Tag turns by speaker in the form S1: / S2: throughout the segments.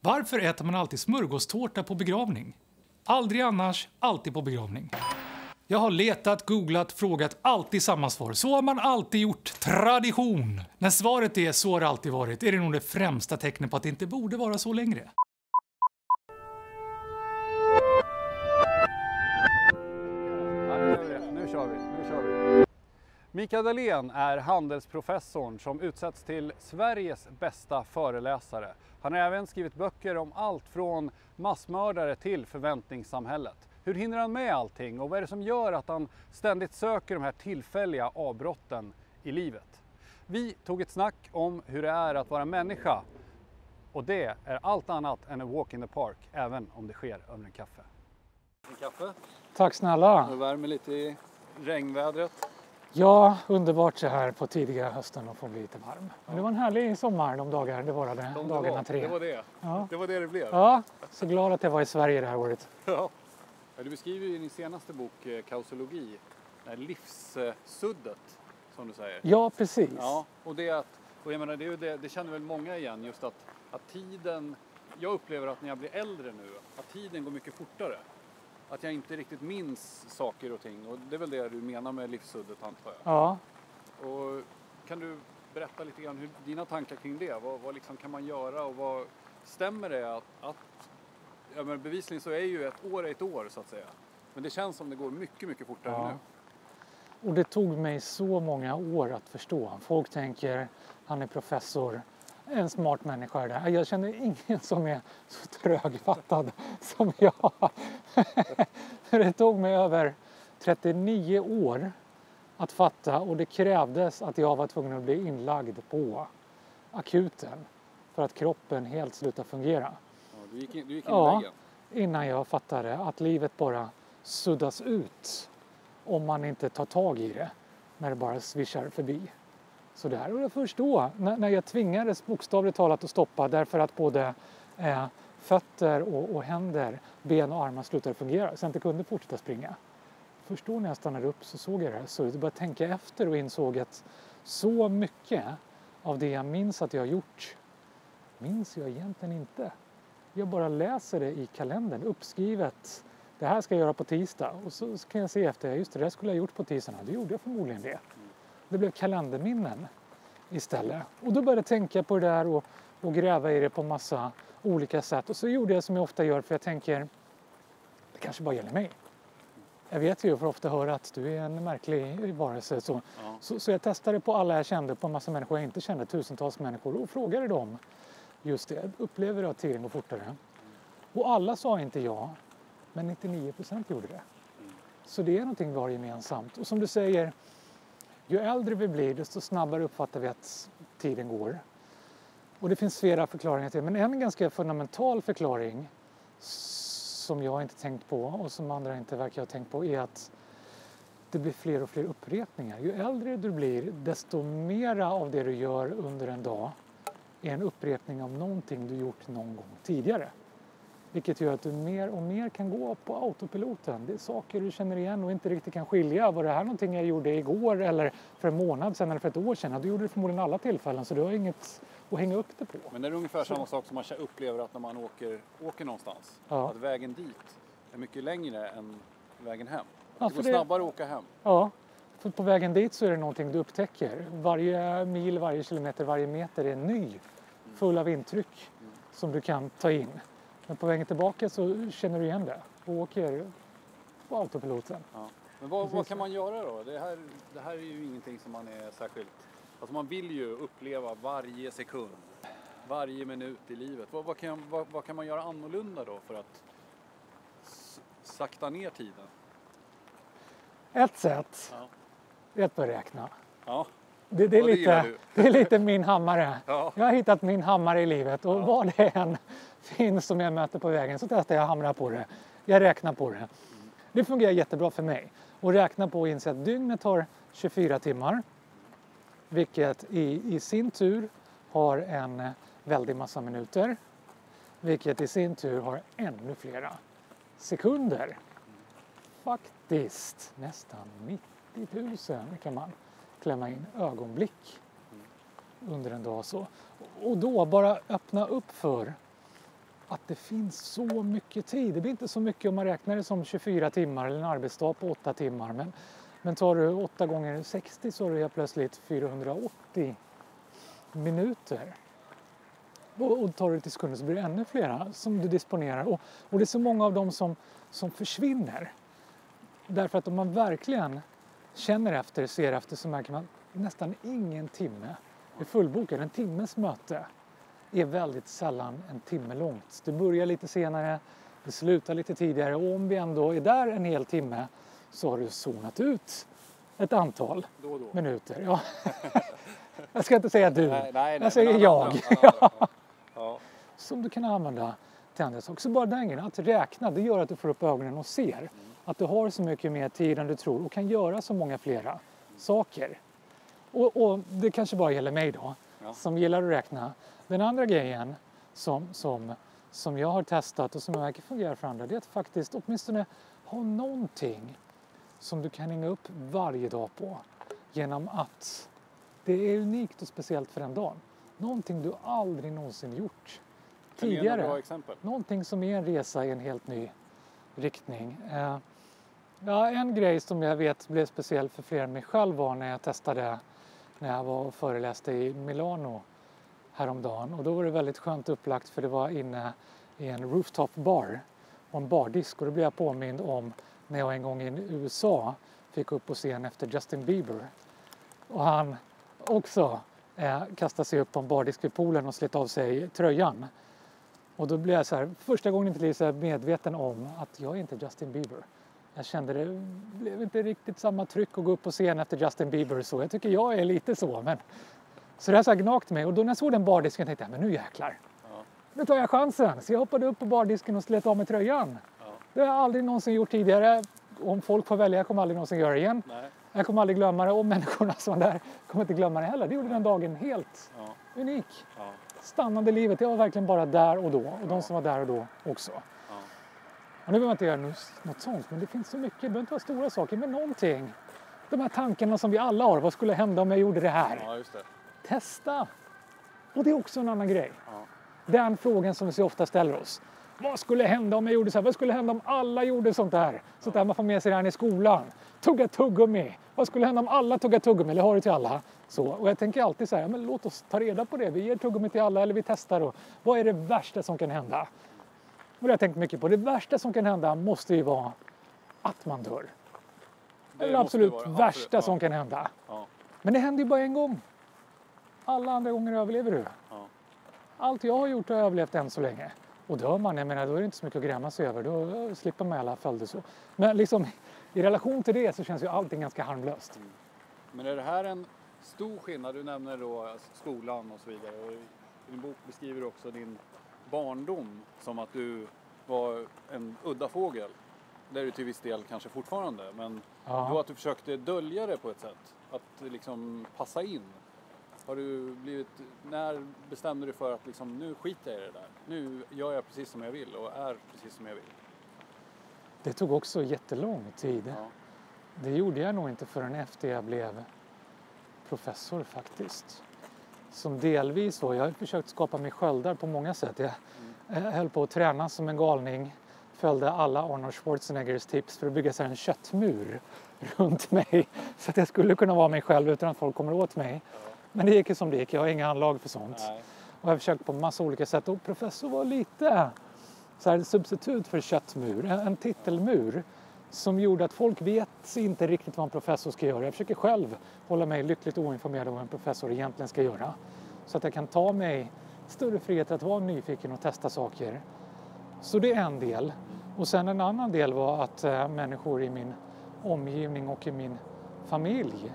S1: Varför äter man alltid smörgåstårta på begravning? Aldrig annars, alltid på begravning. Jag har letat, googlat, frågat, alltid samma svar. Så har man alltid gjort. Tradition! När svaret är så har det alltid varit, är det nog det främsta tecknet på att det inte borde vara så längre.
S2: Nu kör vi. Mikael Dahlén är handelsprofessorn som utsätts till Sveriges bästa föreläsare. Han har även skrivit böcker om allt från massmördare till förväntningssamhället. Hur hinner han med allting och vad är det som gör att han ständigt söker de här tillfälliga avbrotten i livet? Vi tog ett snack om hur det är att vara människa och det är allt annat än en walk in the park, även om det sker över en kaffe. En kaffe?
S3: Tack snälla.
S2: Det värmer lite i regnvädret.
S3: Ja, underbart så här på tidiga hösten att få bli lite varm. Men det var en härlig sommar de dagar det varade, dagarna 3.
S2: Det var det.
S3: Ja.
S2: Det var det blev.
S3: Ja, så glad att jag var i Sverige det här året.
S2: Ja. Du beskriver ju i din senaste bok Kausologi, livssuddet som du säger.
S3: Ja, precis.
S2: Ja, och jag menar, det känner väl många igen, just att tiden, jag upplever att när jag blir äldre nu, att tiden går mycket fortare. Att jag inte riktigt minns saker och ting, och det är väl det du menar med livssuddet, antar jag.
S3: Ja.
S2: Och kan du berätta lite grann hur dina tankar kring det, vad liksom kan man göra och vad stämmer det att ja, men bevisligen så är ju ett år så att säga. Men det känns som det går mycket, mycket fortare nu.
S3: Och det tog mig så många år att förstå. Folk tänker, han är professor, en smart människa där. Jag känner ingen som är så trögfattad som jag. Det tog mig över 39 år att fatta och det krävdes att jag var tvungen att bli inlagd på akuten för att kroppen helt slutade fungera.
S2: Ja, du gick in i väggen?
S3: Innan jag fattade att livet bara suddas ut om man inte tar tag i det när det bara svischar förbi. Så det här var det först då, när jag tvingades bokstavligt talat att stoppa därför att både fötter och händer, ben och armar slutade fungera så jag inte kunde fortsätta springa. Först då när jag stannade upp så såg jag det här så jag började tänka efter och insåg att så mycket av det jag minns att jag har gjort minns jag egentligen inte. Jag bara läser det i kalendern, uppskrivet. Det här ska jag göra på tisdag. Och så kan jag se efter, just det där skulle jag gjort på tisdagen. Det gjorde jag förmodligen det. Det blev kalenderminnen istället. Och då började jag tänka på det där och gräva i det på massa olika sätt. Och så gjorde jag som jag ofta gör, för jag tänker, det kanske bara gäller mig. Jag vet ju, för ofta höra att du är en märklig varelse. Så jag testade på alla jag kände, på en massa människor jag inte kände, tusentals människor. Och frågade dem just det, upplever du att tiden går fortare? Och alla sa inte ja, men 99% gjorde det. Så det är någonting vi har gemensamt. Och som du säger, ju äldre vi blir desto snabbare uppfattar vi att tiden går. Och det finns flera förklaringar till det. Men en ganska fundamental förklaring som jag inte tänkt på och som andra inte verkar ha tänkt på är att det blir fler och fler upprepningar. Ju äldre du blir desto mera av det du gör under en dag är en upprepning av någonting du gjort någon gång tidigare. Vilket gör att du mer och mer kan gå på autopiloten. Det är saker du känner igen och inte riktigt kan skilja. Var det här någonting jag gjorde igår eller för en månad sedan eller för ett år sedan? Du gjorde det förmodligen alla tillfällen så du har inget att hänga upp det på.
S2: Men det är ungefär samma sak som man upplever att när man åker någonstans. Ja. Att vägen dit är mycket längre än vägen hem. Det går snabbare att åka hem.
S3: Ja, för på vägen dit så är det någonting du upptäcker. Varje mil, varje kilometer, varje meter är ny. Full av intryck som du kan ta in. Men på vägen tillbaka så känner du igen det och åker på autopiloten.
S2: Ja. Men vad kan man göra då? Det här är ju ingenting som man är särskilt... Alltså man vill ju uppleva varje sekund, varje minut i livet. Vad kan man göra annorlunda då för att sakta ner tiden?
S3: Ett sätt är att börja räkna.
S2: Ja.
S3: Det är lite min hammare. Ja. Jag har hittat min hammare i livet och vad det än finns som jag möter på vägen så testar jag att hamra på det. Jag räknar på det. Det fungerar jättebra för mig. Och räkna på och inse att dygnet har 24 timmar. Vilket i sin tur har en väldig massa minuter. Vilket i sin tur har ännu flera sekunder. Faktiskt nästan 90 000 kan man klämma in ögonblick under en dag så. Och då bara öppna upp för att det finns så mycket tid. Det blir inte så mycket om man räknar det som 24 timmar eller en arbetsdag på 8 timmar. Men tar du 8 gånger 60 så är det helt plötsligt 480 minuter. Och tar du till sekunder så blir det ännu flera som du disponerar. Och det är så många av dem som försvinner. Därför att om man verkligen känner efter, ser efter, så märker man nästan ingen timme är fullbokad. En timmes möte är väldigt sällan en timme långt. Det börjar lite senare, det slutar lite tidigare. Och om vi ändå är där en hel timme så har du zonat ut ett antal
S2: då.
S3: minuter. Ja. Jag ska inte säga du,
S2: nej,
S3: jag säger jag.
S2: Ja.
S3: Som du kan använda till andra saker. Så bara den grejen, att räkna, det gör att du får upp ögonen och ser att du har så mycket mer tid än du tror och kan göra så många flera saker. Och det kanske bara gäller mig då, som gillar att räkna. Den andra grejen som jag har testat och som jag verkar fungera för andra, det är att faktiskt åtminstone ha någonting som du kan hänga upp varje dag på. Genom att det är unikt och speciellt för den dagen. Någonting du aldrig någonsin gjort tidigare.
S2: Bra exempel.
S3: Någonting som är en resa i en helt ny riktning. En grej som jag vet blev speciell för fler än mig själv var när jag testade när jag var och föreläste i Milano häromdagen. Och då var det väldigt skönt upplagt för det var inne i en rooftop bar och en bardisk. Och då blev jag påmind om när jag en gång i USA fick upp på scen efter Justin Bieber. Och han också kastade sig upp på en bardisk vid poolen och slet av sig tröjan. Och då blev jag så här, första gången inte så medveten om att jag är inte Justin Bieber. Jag kände det blev inte riktigt samma tryck att gå upp på scen efter Justin Bieber så. Jag tycker jag är lite så, men så det har så här gnagt mig. Och då när jag såg den bardisken tänkte jag, men nu jäklar. Ja. Nu tar jag chansen. Så jag hoppade upp på bardisken och slet av mig tröjan. Ja. Det har jag aldrig någonsin gjort tidigare. Om folk får välja, jag kommer aldrig någonsin göra det igen. Nej. Jag kommer aldrig glömma det och människorna som var där kommer inte glömma det heller. Det gjorde den dagen helt unik. Ja. Stannade livet, jag var verkligen bara där och då. Och de som var där och då också. Ja. Och nu behöver man inte göra något sånt, men det finns så mycket. Det behöver inte vara stora saker, men någonting. De här tankarna som vi alla har. Vad skulle hända om jag gjorde det här?
S2: Ja, just det.
S3: Testa! Och det är också en annan grej. Ja. Den frågan som vi så ofta ställer oss. Vad skulle hända om jag gjorde så här? Vad skulle hända om alla gjorde sånt här? Sånt där man får med sig redan i skolan. Tugga tuggummi. Vad skulle hända om alla tuggar tuggummi? Eller har det till alla? Så. Och jag tänker alltid så här, men låt oss ta reda på det. Vi ger tuggummi till alla eller vi testar då. Vad är det värsta som kan hända? Och det har jag tänkt mycket på. Det värsta som kan hända måste ju vara att man dör. Det är det absolut värsta som kan hända. Ja. Men det händer ju bara en gång. Alla andra gånger överlever du. Ja. Allt jag har gjort har jag överlevt än så länge. Och dör man, jag menar, då är det inte så mycket att gräma sig över. Då slipper man alla följder så. Men liksom, i relation till det så känns ju allting ganska harmlöst. Mm.
S2: Men är det här en stor skillnad? Du nämner då skolan och så vidare. Och i din bok beskriver du också din barndom som att du var en udda fågel. Det är du till viss del kanske fortfarande. Men då att du försökte dölja det på ett sätt. Att liksom passa in. Har du när bestämde du för att liksom, nu skiter jag i det där? Nu gör jag precis som jag vill och är precis som jag vill.
S3: Det tog också jättelång tid. Ja. Det gjorde jag nog inte förrän efter jag blev professor faktiskt. Som delvis var, jag har försökt skapa mig sköldar på många sätt. Jag höll på att träna som en galning. Följde alla Arnold Schwarzeneggers tips för att bygga så här en köttmur runt mig. Så att jag skulle kunna vara mig själv utan att folk kommer åt mig. Ja. Men det gick ju som det gick, jag har inga anlag för sånt. Nej. Och jag har försökt på massa olika sätt. Och professor var lite så här substitut för köttmur, en titelmur. Som gjorde att folk vet inte riktigt vad en professor ska göra. Jag försöker själv hålla mig lyckligt oinformerad om vad en professor egentligen ska göra. Så att jag kan ta mig större frihet att vara nyfiken och testa saker. Så det är en del. Och sen en annan del var att människor i min omgivning och i min familj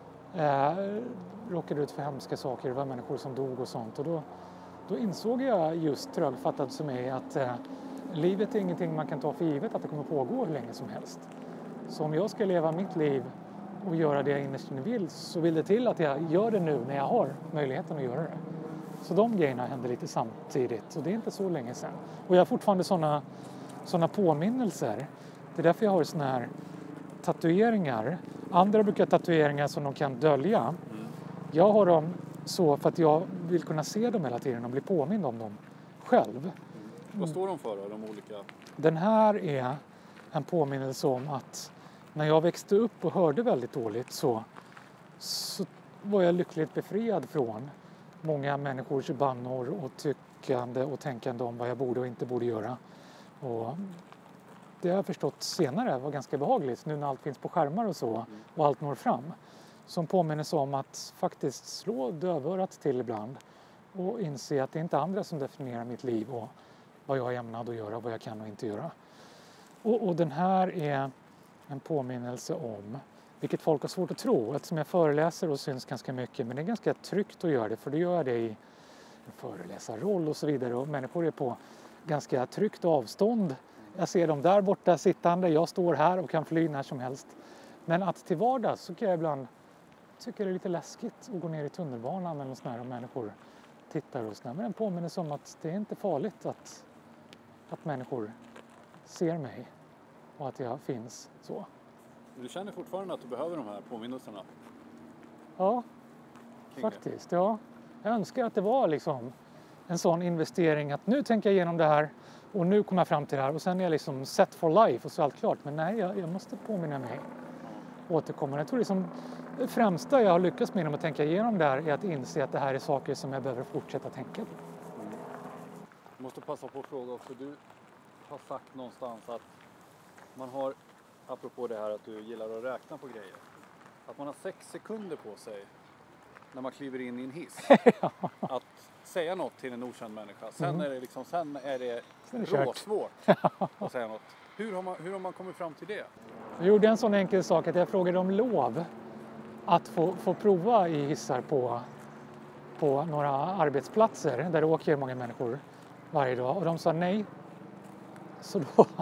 S3: råkade ut för hemska saker. Det var människor som dog och sånt. Och då insåg jag just trögfattad som är att livet är ingenting man kan ta för givet att det kommer pågå hur länge som helst. Så om jag ska leva mitt liv och göra det jag innerst inne vill så vill det till att jag gör det nu när jag har möjligheten att göra det. Så de grejerna hände lite samtidigt och det är inte så länge sedan. Och jag har fortfarande såna påminnelser. Det är därför jag har såna här tatueringar. Andra brukar ha tatueringar som de kan dölja. Jag har dem så för att jag vill kunna se dem hela tiden och bli påmind om dem själv.
S2: Vad står de för då, de olika?
S3: Den här är en påminnelse om att när jag växte upp och hörde väldigt dåligt så var jag lyckligt befriad från många människors bannor och tyckande och tänkande om vad jag borde och inte borde göra. Och det har jag förstått senare var ganska behagligt nu när allt finns på skärmar och så och allt når fram. Som påminner om att faktiskt slå dövörat till ibland och inse att det är inte andra som definierar mitt liv och vad jag är ämnad att göra, vad jag kan och inte göra. Och den här är en påminnelse om, vilket folk har svårt att tro, eftersom jag föreläser och syns ganska mycket, men det är ganska tryggt att göra det, för det gör jag det i en föreläsarroll och så vidare, och människor är på ganska tryggt avstånd. Jag ser dem där borta sittande, jag står här och kan fly när som helst. Men att till vardags så kan jag ibland tycka det är lite läskigt att gå ner i tunnelbanan eller sådär och människor tittar och sådär. Men en påminnelse om att det är inte farligt att människor ser mig och att jag finns så.
S2: Du känner fortfarande att du behöver de här påminnelserna?
S3: Ja, faktiskt. Ja. Jag önskar att det var liksom en sån investering att nu tänker jag igenom det här och nu kommer jag fram till det här och sen är jag liksom set for life och så är allt klart. Men nej, jag måste påminna mig återkommande. Jag tror liksom det främsta jag har lyckats med genom att tänka igenom det här är att inse att det här är saker som jag behöver fortsätta tänka på.
S2: Jag måste passa på att fråga också. Du har sagt någonstans att man har, apropå det här att du gillar att räkna på grejer, att man har 6 sekunder på sig när man kliver in i en hiss att säga något till en okänd människa. Sen är det liksom, sen är det råsvårt att säga något. Hur har man kommit fram till det?
S3: Jag gjorde en sån enkel sak att jag frågade om lov att få prova i hissar på några arbetsplatser där det åker många människor varje dag, och de sa nej. Så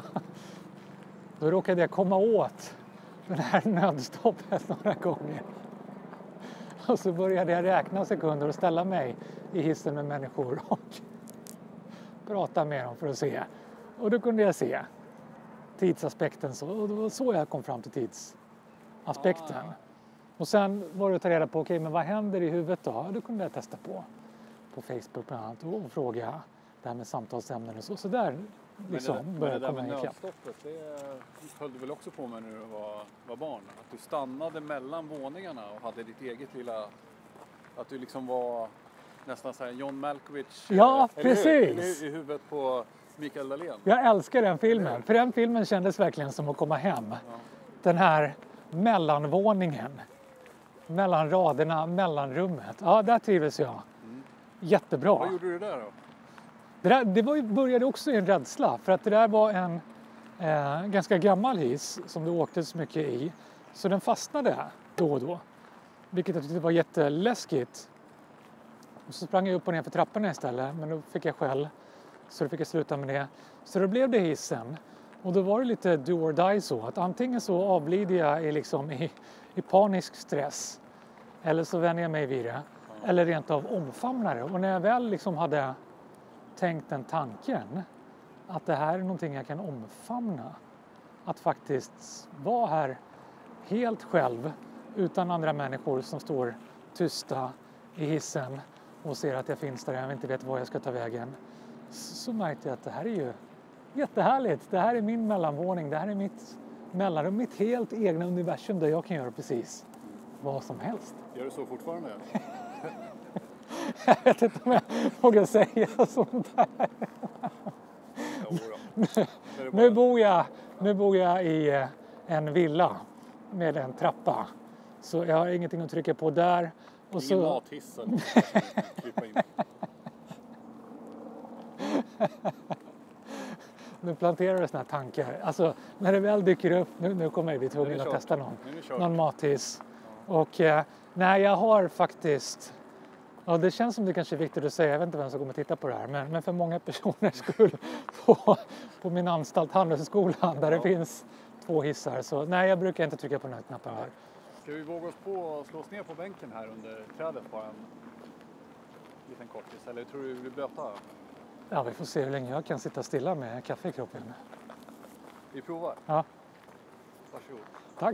S3: då råkade jag komma åt den här nödstoppet några gånger. Och så började jag räkna sekunder och ställa mig i hissen med människor och prata med dem för att se. Och då kunde jag se tidsaspekten, och det var så jag kom fram till tidsaspekten. Och sen var det att ta reda på, okej, men vad händer i huvudet då? Då kunde jag testa på Facebook bland annat och fråga det här med samtalsämnen och så. Så där liksom började komma ikapp.
S2: Nödstoppet, det höll du väl också på med när du var barn? Att du stannade mellan våningarna och hade ditt eget lilla... Att du liksom var nästan så här John Malkovich.
S3: Ja, precis!
S2: I huvudet på Mikael Dahlén.
S3: Jag älskar den filmen. För den filmen kändes verkligen som att komma hem. Ja. Den här mellanvåningen. Mellan raderna, mellanrummet. Ja, där trivdes jag. Jättebra.
S2: Vad gjorde du där då?
S3: Det började också i en rädsla. För att det där var en ganska gammal hiss som det åkte så mycket i. Så den fastnade då och då. Vilket jag tyckte var jätteläskigt. Och så sprang jag upp och ner för trapporna istället. Men då fick jag skäll. Så då fick jag sluta med det. Så då blev det hissen. Och då var det lite do or die så. Att antingen så avlider jag i panisk stress. Eller så vänjer jag mig vid det. Eller rent av omfamnar det. Och när jag väl liksom hade tänkt den tanken. Att det här är någonting jag kan omfamna. Att faktiskt vara här helt själv. Utan andra människor som står tysta i hissen. Och ser att jag finns där och jag inte vet var jag ska ta vägen. Så märkte jag att det här är ju jättehärligt. Det här är min mellanvåning. Det här är mitt mellanrum. Mitt helt egna universum där jag kan göra precis vad som helst.
S2: Gör du så fortfarande?
S3: Jag vet inte om jag vågar säga sånt där. Nu bor jag i en villa med en trappa. Så jag har ingenting att trycka på där. Och
S2: ingen mathiss.
S3: Nu planterar du såna här tankar. Alltså när det väl dyker upp, nu kommer vi tvungen att testa någon mathiss. Och nej, jag har faktiskt, och det känns som det kanske är viktigt att säga, jag vet inte vem som kommer titta på det här, men för många personers skull på min anstalt Handelshögskolan där det finns 2 hissar. Så nej, jag brukar inte trycka på den här knappen här.
S2: Ska vi våga oss på och slå oss ner på bänken här under trädet bara en liten kortis? Eller tror du blir blöta?
S3: Ja, vi får se hur länge jag kan sitta stilla med kaffe i kroppen.
S2: Vi provar?
S3: Ja.
S2: Varsågod.
S3: Tack.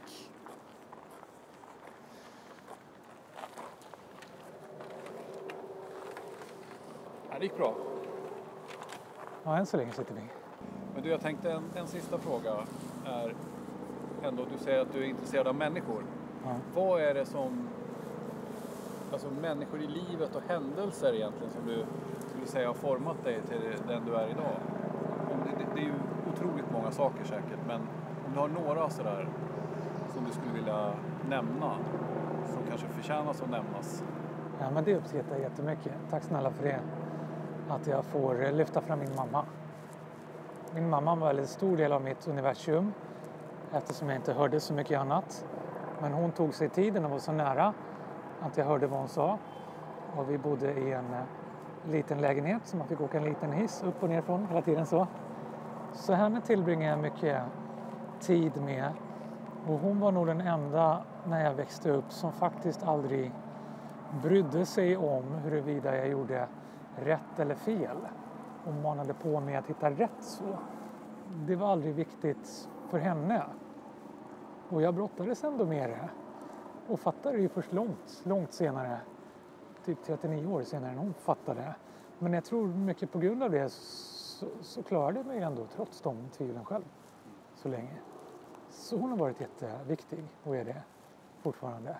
S2: Det gick bra.
S3: Ja, än så länge sitter vi.
S2: Men du, jag tänkte en sista fråga är ändå, du säger att du är intresserad av människor.
S3: Ja.
S2: Vad är det som, alltså människor i livet och händelser egentligen som du skulle säga har format dig till den du är idag? Det är ju otroligt många saker säkert, men om du har några sådär som du skulle vilja nämna som kanske förtjänas att nämnas.
S3: Ja, men det uppskattar jag jättemycket. Tack snälla för det. Att jag får lyfta fram min mamma. Min mamma var en väldigt stor del av mitt universum eftersom jag inte hörde så mycket annat. Men hon tog sig tiden och var så nära att jag hörde vad hon sa. Och vi bodde i en liten lägenhet så man fick åka en liten hiss upp och ner från hela tiden så. Så henne tillbringade jag mycket tid med. Och hon var nog den enda när jag växte upp som faktiskt aldrig brydde sig om huruvida jag gjorde rätt eller fel. Och manade på mig att hitta rätt så. Det var aldrig viktigt för henne. Och jag brottades ändå med det. Och fattade det ju först långt senare. Typ 39 år senare än hon fattade. Men jag tror mycket på grund av det så klarade jag mig ändå trots de tvivlen själv. Så länge. Så hon har varit jätteviktig och är det fortfarande.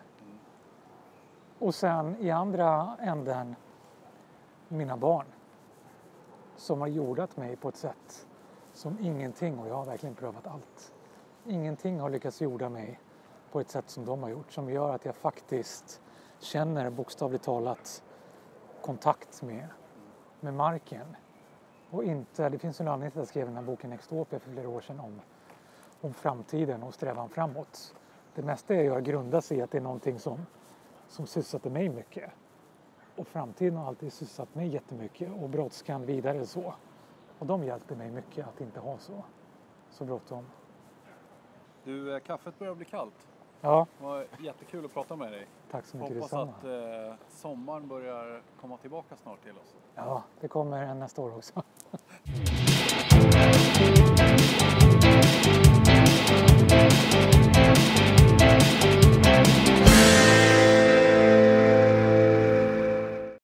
S3: Och sen i andra änden mina barn. Som har jordat mig på ett sätt som ingenting, och jag har verkligen prövat allt. Ingenting har lyckats jorda mig på ett sätt som de har gjort. Som gör att jag faktiskt känner bokstavligt talat kontakt med marken. Och inte, det finns en anledning till att jag skrev den här boken Extopia för flera år sedan om framtiden och strävan framåt. Det mesta jag gör grundar sig i att det är någonting som sysselsätter mig mycket. Och framtiden har alltid sysselsatt mig jättemycket och brådskan vidare så. Och de hjälper mig mycket att inte ha så bråttom.
S2: Du, kaffet börjar bli kallt.
S3: Ja.
S2: Det var jättekul att prata med dig.
S3: Tack så mycket.
S2: Hoppas
S3: detsamma.
S2: att sommaren börjar komma tillbaka snart till oss.
S3: Ja, det kommer en nästa år också.